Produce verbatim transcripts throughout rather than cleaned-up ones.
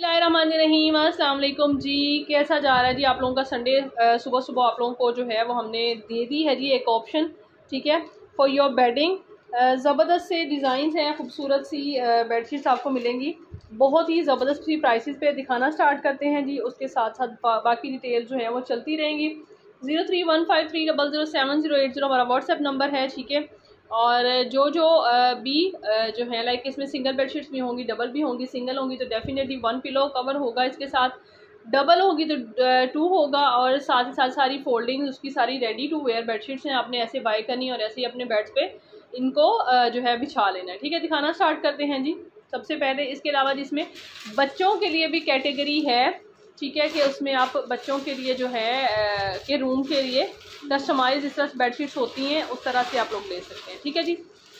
बिस्मिल्लाहिर्रहमानिर्रहीम, अस्सलाम वालेकुम जी। कैसा जा रहा है जी आप लोगों का संडे? सुबह सुबह आप लोगों को जो है वो हमने दे दी है जी एक ऑप्शन, ठीक है, फॉर योर बेडिंग। ज़बरदस्त से डिज़ाइंस हैं, खूबसूरत सी बेडशीट्स आपको मिलेंगी बहुत ही ज़बरदस्त सी प्राइसेस पे। दिखाना स्टार्ट करते हैं जी, उसके साथ साथ बा, बाकी डिटेल जो है वो चलती रहेंगी। Zero three one five three double zero seven zero eight zero हमारा व्हाट्सएप नंबर है, ठीक है। और जो जो बी जो है लाइक इसमें सिंगल बेडशीट्स भी होंगी, डबल भी होंगी। सिंगल होंगी तो डेफिनेटली वन पिलो कवर होगा इसके साथ, डबल होगी तो टू होगा, और साथ ही साथ सारी फोल्डिंग उसकी सारी रेडी टू वेयर बेडशीट्स हैं। आपने ऐसे बाय करनी है और ऐसे ही अपने बेड्स पे इनको जो है बिछा लेना है, ठीक है। दिखाना स्टार्ट करते हैं जी। सबसे पहले इसके अलावा जिसमें बच्चों के लिए भी कैटेगरी है, ठीक है, कि उसमें आप बच्चों के लिए जो है के रूम के लिए कस्टमाइज जिस तरह बेडशीट्स होती हैं उस तरह से आप लोग ले सकते हैं, ठीक है जी।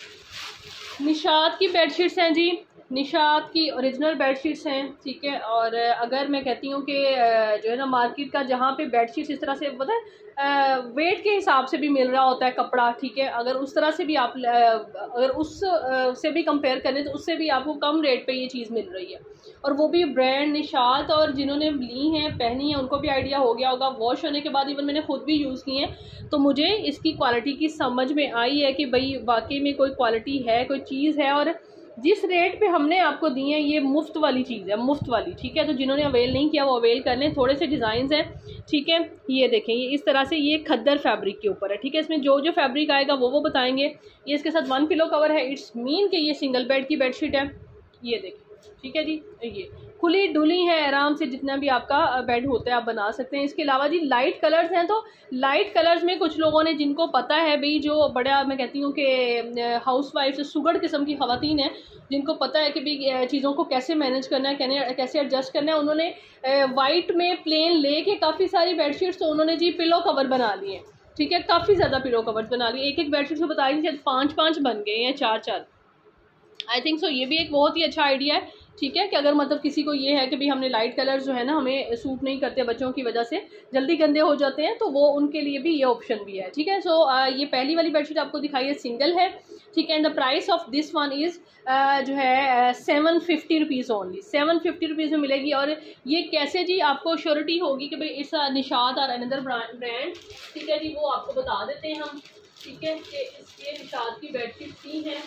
निशात की बेडशीट्स हैं जी, निशात की ओरिजिनल बेडशीट्स हैं, ठीक है। और अगर मैं कहती हूँ कि जो है ना मार्केट का जहाँ पे बेडशीट्स इस तरह से पता है वेट के हिसाब से भी मिल रहा होता है कपड़ा, ठीक है, अगर उस तरह से भी आप अगर उस से भी कंपेयर करें तो उससे भी आपको कम रेट पे ये चीज़ मिल रही है, और वो भी ब्रांड निशात। और जिन्होंने ली हैं पहनी है उनको भी आइडिया हो गया होगा, वॉश होने के बाद इवन मैंने खुद भी यूज़ की हैं तो मुझे इसकी क्वालिटी की समझ में आई है कि भाई वाकई में कोई क्वालिटी है, कोई चीज़ है। और जिस रेट पे हमने आपको दी है ये मुफ्त वाली चीज़ है, मुफ्त वाली, ठीक है। तो जिन्होंने अवेल नहीं किया वो अवेल कर लें। थोड़े से डिज़ाइंस हैं, ठीक है। ये देखें, ये इस तरह से ये खद्दर फैब्रिक के ऊपर है, ठीक है। इसमें जो जो फैब्रिक आएगा वो वो बताएंगे। ये इसके साथ वन पिलो कवर है, इट्स मीन कि ये सिंगल बेड की बेडशीट है। ये देखें, ठीक है जी। ये खुली डुली है, आराम से जितना भी आपका बेड होता है आप बना सकते हैं। इसके अलावा जी लाइट कलर्स हैं, तो लाइट कलर्स में कुछ लोगों ने जिनको पता है भाई, जो बड़ा मैं कहती हूँ कि हाउस वाइफ से सुगड़ किस्म की ख़वातीन है जिनको पता है कि भाई चीज़ों को कैसे मैनेज करना है, कैसे एडजस्ट करना है, उन्होंने वाइट में प्लेन ले के काफ़ी सारी बेडशीट्स तो उन्होंने जी पिलो कवर बना लिए, ठीक है। काफ़ी ज़्यादा पिलो कवर्स बना लिए, एक एक बेडशीट से बता रही थी पाँच पाँच बन गए हैं, चार चार, आई थिंक सो। ये भी एक बहुत ही अच्छा आइडिया है, ठीक है, कि अगर मतलब किसी को ये है कि भाई हमने लाइट कलर्स जो है ना हमें सूट नहीं करते, बच्चों की वजह से जल्दी गंदे हो जाते हैं, तो वो उनके लिए भी ये ऑप्शन भी है, ठीक है। सो so, ये पहली वाली बेडशीट आपको दिखाई है, सिंगल है, ठीक है। And the price of this one is जो है seven fifty rupees only, seven fifty rupees में मिलेगी। और ये कैसे जी आपको श्योरिटी होगी कि भाई इट्स निशात और अनदर ब्रांड, ठीक है जी, वो आपको बता देते हैं हम, ठीक है, कि इसके निशात की बेडशीट सी हैं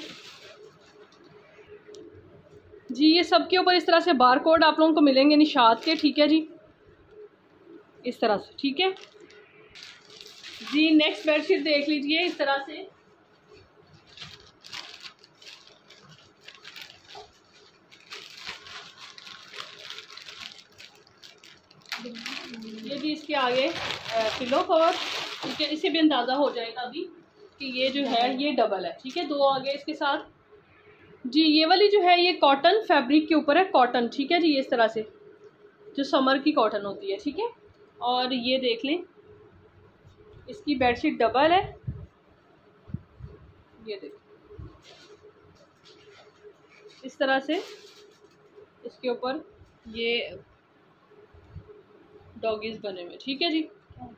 जी। ये सब के ऊपर इस तरह से बार कोड आप लोगों को मिलेंगे निशात के, ठीक है जी, इस तरह से, ठीक है जी। नेक्स्ट बेडशीट देख लीजिए इस तरह से, ये जी इसके आगे पिलो कवर, ठीक है। इससे भी अंदाज़ा हो जाएगा अभी कि ये जो है ये डबल है, ठीक है। दो आगे इसके साथ जी। ये वाली जो है ये कॉटन फैब्रिक के ऊपर है, कॉटन, ठीक है जी, ये इस तरह से जो समर की कॉटन होती है, ठीक है। और ये देख लें इसकी बेडशीट डबल है, ये देख इस तरह से इसके ऊपर ये डॉगीज बने हुए, ठीक है जी।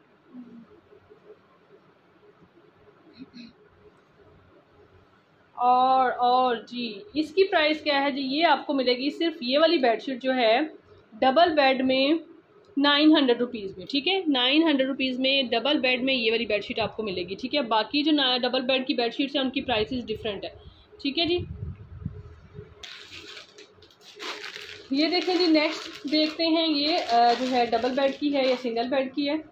और और जी इसकी प्राइस क्या है जी, ये आपको मिलेगी सिर्फ ये वाली बेडशीट जो है डबल बेड में नाइन हंड्रेड रुपीज़ में, ठीक है। नाइन हंड्रेड रुपीज़ में डबल बेड में ये वाली बेडशीट आपको मिलेगी, ठीक है। बाकी जो डबल बेड की बेडशीट्स हैं उनकी प्राइसेस डिफरेंट है, ठीक है जी। ये देखें जी, नेक्स्ट देखते हैं, ये जो है डबल बेड की है या सिंगल बेड की है।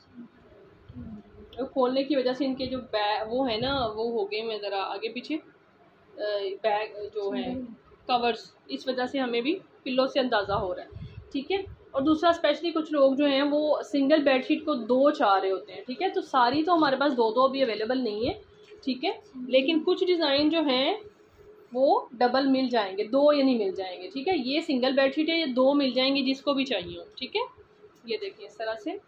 खोलने की वजह से इनके जो बैग वो है ना वो हो गए, मैं ज़रा आगे पीछे बैग जो है कवर्स, इस वजह से हमें भी पिल्लो से अंदाज़ा हो रहा है, ठीक है। और दूसरा स्पेशली कुछ लोग जो हैं वो सिंगल बेडशीट को दो चाह रहे होते हैं, ठीक है। तो सारी तो हमारे पास दो दो अभी अवेलेबल नहीं है, ठीक है, लेकिन कुछ डिज़ाइन जो हैं वो डबल मिल जाएंगे, दो या नहीं मिल जाएंगे, ठीक है। ये सिंगल बेडशीट है, ये दो मिल जाएंगी जिसको भी चाहिए हो, ठीक है। ये देखिए इस तरह से,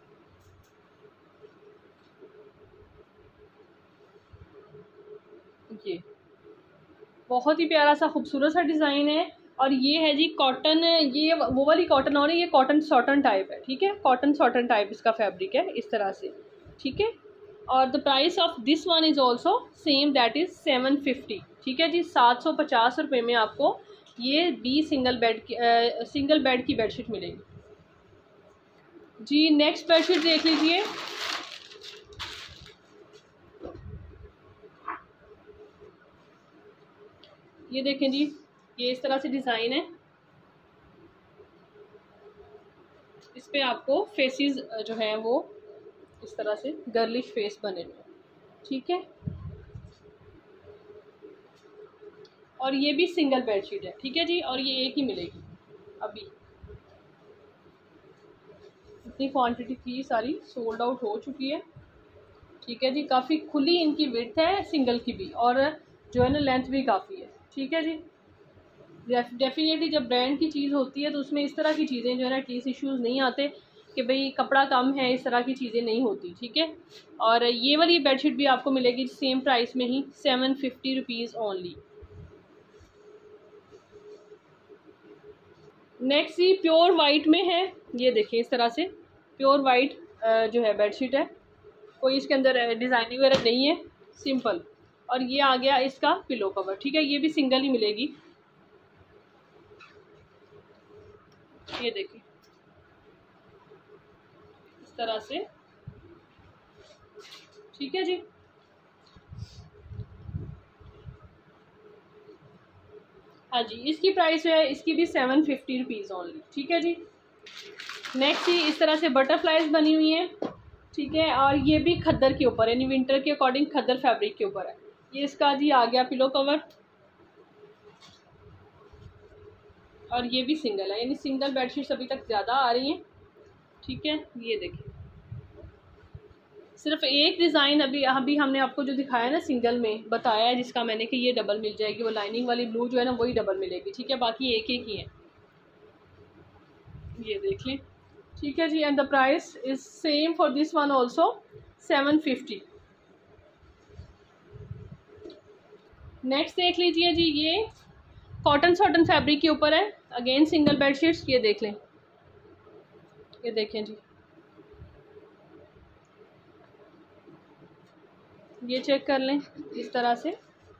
ये बहुत ही प्यारा सा खूबसूरत सा डिज़ाइन है। और ये है जी कॉटन, ये वो वाली कॉटन और ये कॉटन सॉटन टाइप है, ठीक है। कॉटन सॉटन टाइप इसका फैब्रिक है इस तरह से, ठीक है। और the price of this one is also same, that is seven fifty, ठीक है जी। सात सौ पचास रुपये में आपको ये भी सिंगल बेड की आ, सिंगल बेड की बेडशीट मिलेगी जी। नेक्स्ट बेडशीट देख लीजिए। ये देखें जी, ये इस तरह से डिज़ाइन है। इस पे आपको फेसेस जो है वो इस तरह से गर्लिश फेस बने हुए, ठीक है। और ये भी सिंगल बेडशीट है, ठीक है जी। और ये एक ही मिलेगी अभी। इतनी क्वांटिटी थी, सारी सोल्ड आउट हो चुकी है, ठीक है जी। काफ़ी खुली इनकी विड्थ है सिंगल की भी, और जो है ना लेंथ भी काफ़ी है, ठीक है जी। डेफिनेटली जब ब्रांड की चीज़ होती है तो उसमें इस तरह की चीज़ें जो है ना एटलीस्ट इश्यूज़ नहीं आते कि भाई कपड़ा कम है, इस तरह की चीज़ें नहीं होती, ठीक है। और ये वाली बेडशीट भी आपको मिलेगी सेम प्राइस में ही, seven fifty rupees only. Next ही प्योर वाइट में है। ये देखिए इस तरह से प्योर वाइट जो है बेडशीट है, कोई इसके अंदर डिज़ाइनिंग वगैरह नहीं है, सिंपल। और ये आ गया इसका पिलो कवर, ठीक है। ये भी सिंगल ही मिलेगी। ये देखिए इस तरह से, ठीक है जी। हाँ जी, इसकी प्राइस है इसकी भी सेवन फिफ्टी रुपीज़ ओनली, ठीक है जी। नेक्स्ट ही इस तरह से बटरफ्लाइज बनी हुई हैं, ठीक है। और ये भी खद्दर के ऊपर है, यानी विंटर के अकॉर्डिंग खद्दर फैब्रिक के ऊपर है। ये इसका जी आ गया पिलो कवर, और ये भी सिंगल है, यानी सिंगल बेडशीट्स अभी तक ज़्यादा आ रही हैं, ठीक है। ये देखिए सिर्फ एक डिज़ाइन अभी अभी हमने आपको जो दिखाया ना सिंगल में बताया है, जिसका मैंने कि ये डबल मिल जाएगी, वो लाइनिंग वाली ब्लू जो है ना वही डबल मिलेगी, ठीक है। बाकी एक एक ही है, ये देख लें, ठीक है जी। And the price is same for this one also, seven fifty. Next देख लीजिए जी, ये कॉटन सॉटन फैब्रिक के ऊपर है, अगेन सिंगल बेडशीट्स। ये देख लें, ये देखें जी, ये चेक कर लें इस तरह से।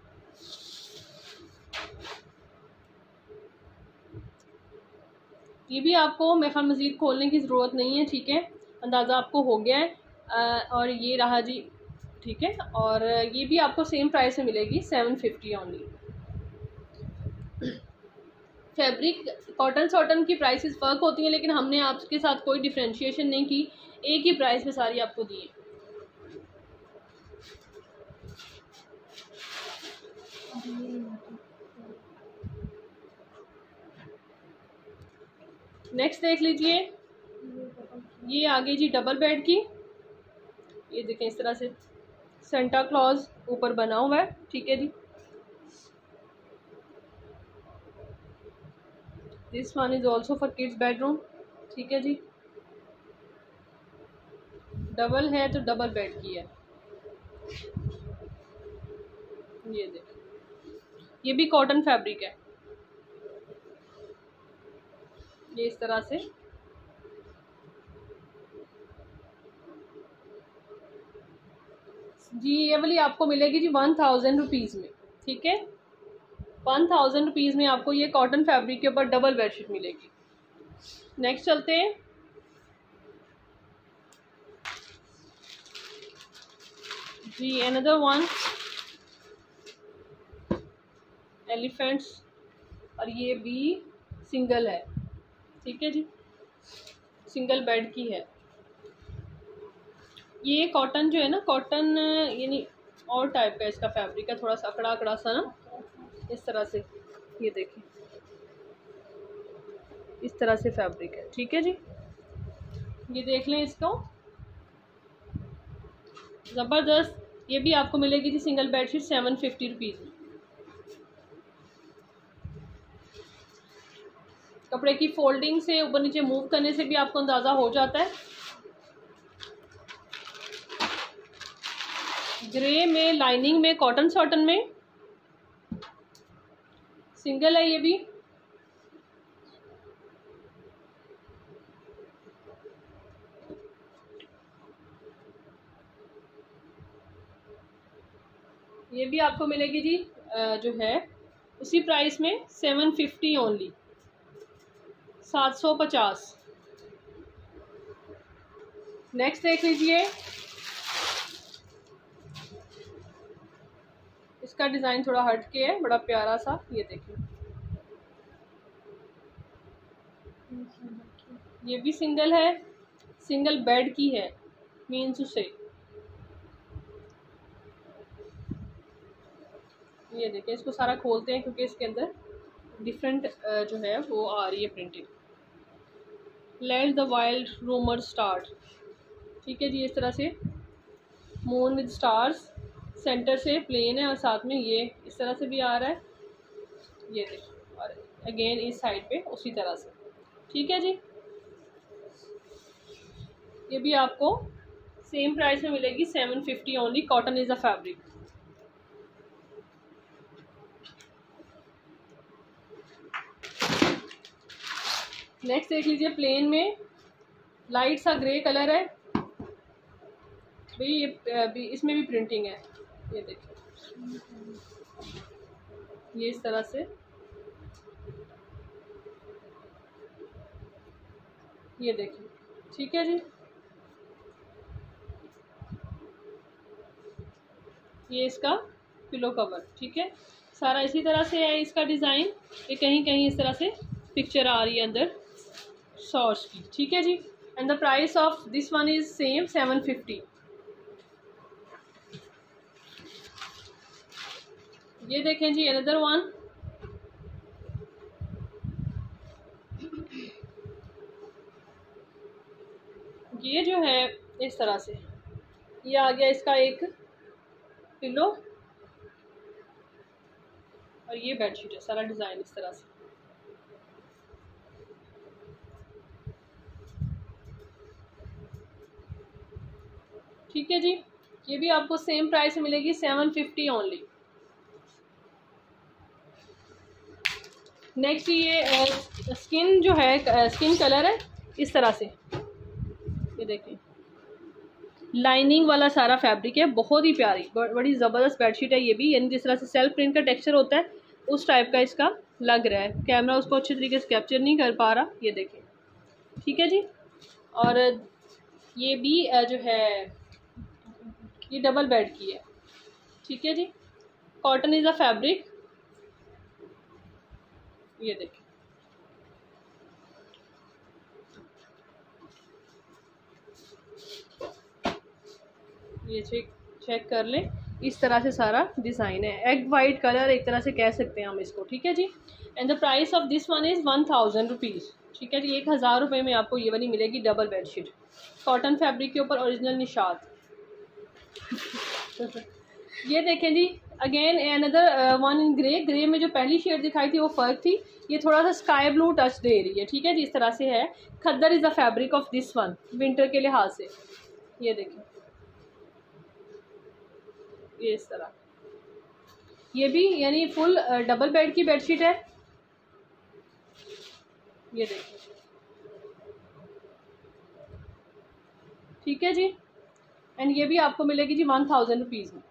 ये भी आपको मेरे ख्याल मज़ीद खोलने की ज़रूरत नहीं है, ठीक है। अंदाज़ा आपको हो गया है। आ, और ये रहा जी, ठीक है। और ये भी आपको सेम प्राइस में मिलेगी, seven fifty only. Fabric cotton satin की प्राइसेस फ़र्क होती हैं, लेकिन हमने आपके साथ कोई डिफ्रेंशिएशन नहीं की, एक ही प्राइस में सारी आपको दी है। नेक्स्ट देख लीजिए, ये आ गई जी डबल बेड की। ये देखें इस तरह से सेंटा क्लॉज ऊपर बना हुआ है, ठीक है जी। This one is also for kids bedroom, ठीक है जी। डबल है तो डबल बेड की है। ये देखें, ये भी कॉटन फैब्रिक है, ये इस तरह से। जी ये वाली आपको मिलेगी जी वन थाउजेंड रुपीज़ में, ठीक है। वन थाउजेंड रुपीज़ में आपको ये कॉटन फैब्रिक के ऊपर डबल बेडशीट मिलेगी। नेक्स्ट चलते हैं, जी अनदर वन एलिफेंट्स, और ये भी सिंगल है, ठीक है जी। सिंगल बेड की है। ये कॉटन जो है ना, कॉटन यानी और टाइप का इसका फैब्रिक है, थोड़ा सा अकड़ा अकड़ा सा ना, इस तरह से। ये देखिए इस तरह से फैब्रिक है, ठीक है जी। ये देख लें इसको, ज़बरदस्त। ये भी आपको मिलेगी थी single bedsheet seven fifty rupees में। कपड़े की फोल्डिंग से ऊपर नीचे मूव करने से भी आपको अंदाज़ा हो जाता है। ग्रे में, लाइनिंग में, कॉटन सॉटन में, सिंगल है ये भी। ये भी आपको मिलेगी जी जो है उसी प्राइस में सेवन फिफ्टी ओनली, सात सौ पचास। नेक्स्ट देख लीजिए, इसका डिज़ाइन थोड़ा हट के है, बड़ा प्यारा सा। ये देखिए, ये भी सिंगल है, सिंगल बेड की है, मीन्स उसे ये देखिए, इसको सारा खोलते हैं क्योंकि इसके अंदर डिफरेंट जो है वो आ रही है printing. Let the wild rumour start. ठीक है जी, इस तरह से मून विद स्टार्स, सेंटर से प्लेन है और साथ में ये इस तरह से भी आ रहा है। ये देखिए, और अगेन इस साइड पे उसी तरह से। ठीक है जी, ये भी आपको सेम प्राइस में मिलेगी, seven fifty only. Cotton is a fabric. Next देख लीजिए, प्लेन में लाइट सा ग्रे कलर है भाई, ये भी इसमें भी प्रिंटिंग है। ये देखिए, ये इस तरह से, ये देखिए। ठीक है जी, ये इसका पिलो कवर। ठीक है, सारा इसी तरह से है इसका डिज़ाइन। ये कहीं कहीं इस तरह से पिक्चर आ रही है अंदर सॉर्स की। ठीक है जी, and the price of this one is same, seven fifty. ये देखें जी, अनदर वन। ये जो है इस तरह से, ये आ गया इसका एक पिलो और ये बेडशीट है, सारा डिज़ाइन इस तरह से। ठीक है जी, ये भी आपको सेम प्राइस में मिलेगी, सेवन फिफ्टी ओनली। नेक्स्ट ये स्किन जो है, स्किन कलर है इस तरह से। ये देखिए, लाइनिंग वाला सारा फैब्रिक है, बहुत ही प्यारी, बड़ी ज़बरदस्त बेडशीट है ये भी। यानी जिस तरह से सेल्फ प्रिंट का टेक्सचर होता है उस टाइप का इसका लग रहा है। कैमरा उसको अच्छे तरीके से कैप्चर नहीं कर पा रहा। ये देखिए, ठीक है जी। और ये भी जो है ये डबल बेड की है। ठीक है जी, कॉटन इज़ अ फैब्रिक। ये देखिए, ये चेक चेक कर लें, इस तरह से सारा डिज़ाइन है। एग वाइट कलर एक तरह से कह सकते हैं हम इसको। ठीक है जी, and the price of this one is one thousand rupees. ठीक है जी, एक हज़ार रुपये में आपको ये वाली मिलेगी डबल बेडशीट, कॉटन फैब्रिक के ऊपर ओरिजिनल निशात। ये देखें जी, again another one in grey. Grey में जो पहली शेड दिखाई थी वो फ़र्क थी, ये थोड़ा सा स्काई ब्लू टच दे रही है। ठीक है जी, इस तरह से है। Khaddar is the fabric of this one, winter के लिहाज से। ये देखें, ये इस तरह, ये भी यानी फुल डबल बेड की बेडशीट है। ये देखिए, ठीक है जी, एंड ये भी आपको मिलेगी जी वन थाउजेंड रुपीज़ में।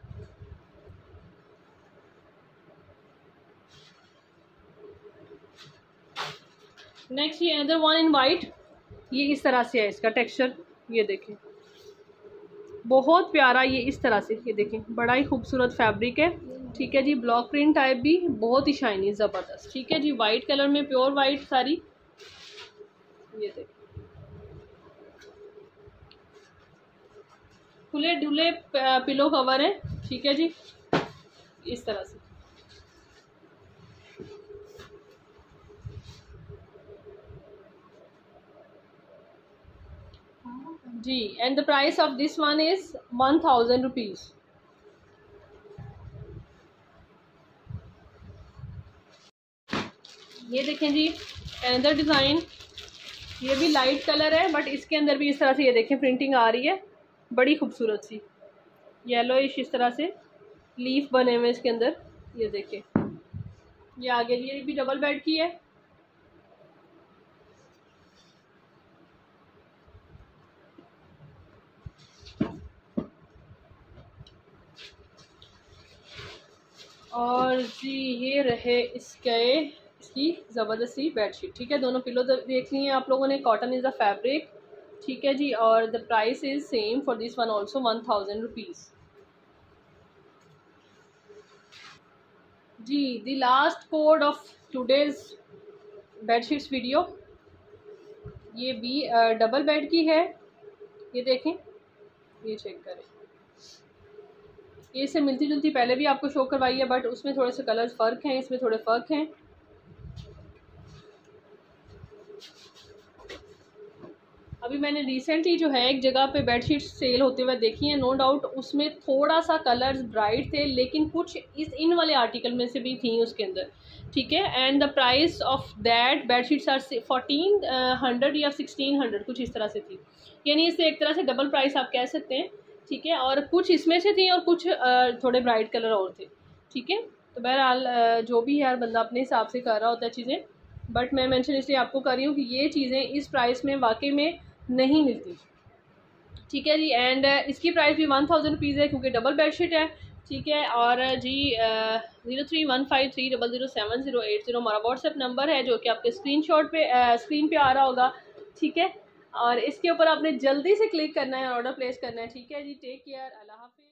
नेक्स्ट ये अनदर वन इन वाइट। ये इस तरह से है इसका टेक्सचर। ये देखें, बहुत प्यारा, ये इस तरह से। ये देखें, बड़ा ही खूबसूरत फैब्रिक है। ठीक है जी, ब्लॉक प्रिंट टाइप भी, बहुत ही शाइनी, ज़बरदस्त। ठीक है जी, वाइट कलर में, प्योर वाइट सारी। ये देखें, खुले डुले पिलो कवर है। ठीक है जी, इस तरह से। जी, and the price of this one is one thousand rupees. ये देखें जी, अनदर डिज़ाइन। ये भी लाइट कलर है बट इसके अंदर भी इस तरह से, ये देखें, प्रिंटिंग आ रही है, बड़ी खूबसूरत सी येलोइश, इस तरह से लीफ बने हुए इसके अंदर। ये देखें, ये आगे, ये भी डबल बेड की है। और जी ये रहे इसके इसकी ज़बरदस्ती बेडशीट, ठीक है। दोनों पिलो देखनी है आप लोगों ने। कॉटन इज़ द फैब्रिक, ठीक है जी। और the price is same for this one also, one thousand rupees जी। The last code of today's bedsheets video, ये भी डबल बेड की है। ये देखें, ये चेक करें, ये इससे मिलती जुलती पहले भी आपको शो करवाई है, बट उसमें थोड़े से कलर्स फ़र्क हैं, इसमें थोड़े फ़र्क हैं। अभी मैंने रिसेंटली जो है एक जगह पे बेडशीट सेल होते हुए देखी हैं, नो डाउट उसमें थोड़ा सा कलर्स ब्राइट थे, लेकिन कुछ इस इन वाले आर्टिकल में से भी थी उसके अंदर, ठीक है। And the price of that bedsheets are fourteen hundred या सिक्सटीन हंड्रेड कुछ इस तरह से थी, यानी इससे एक तरह से डबल प्राइस आप कह सकते हैं, ठीक है। और कुछ इसमें से थी और कुछ uh, थोड़े ब्राइट कलर और थे, ठीक है। तो बहरहाल uh, जो भी यार बंदा अपने हिसाब से कर रहा होता है चीज़ें, बट मैं मेंशन इसलिए आपको कर रही हूँ कि ये चीज़ें इस प्राइस में वाकई में नहीं मिलती, ठीक है जी। एंड इसकी प्राइस भी वन थाउजेंड रुपीज़ है क्योंकि डबल बेडशीट है, ठीक है। और जी zero three one five three double zero seven zero eight zero हमारा व्हाट्सएप नंबर है, जो कि आपके स्क्रीनशॉट पे स्क्रीन पे आ रहा होगा, ठीक है। और इसके ऊपर आपने जल्दी से क्लिक करना है और ऑर्डर प्लेस करना है, ठीक है जी। टेक केयर, अल्लाह हाफिज़।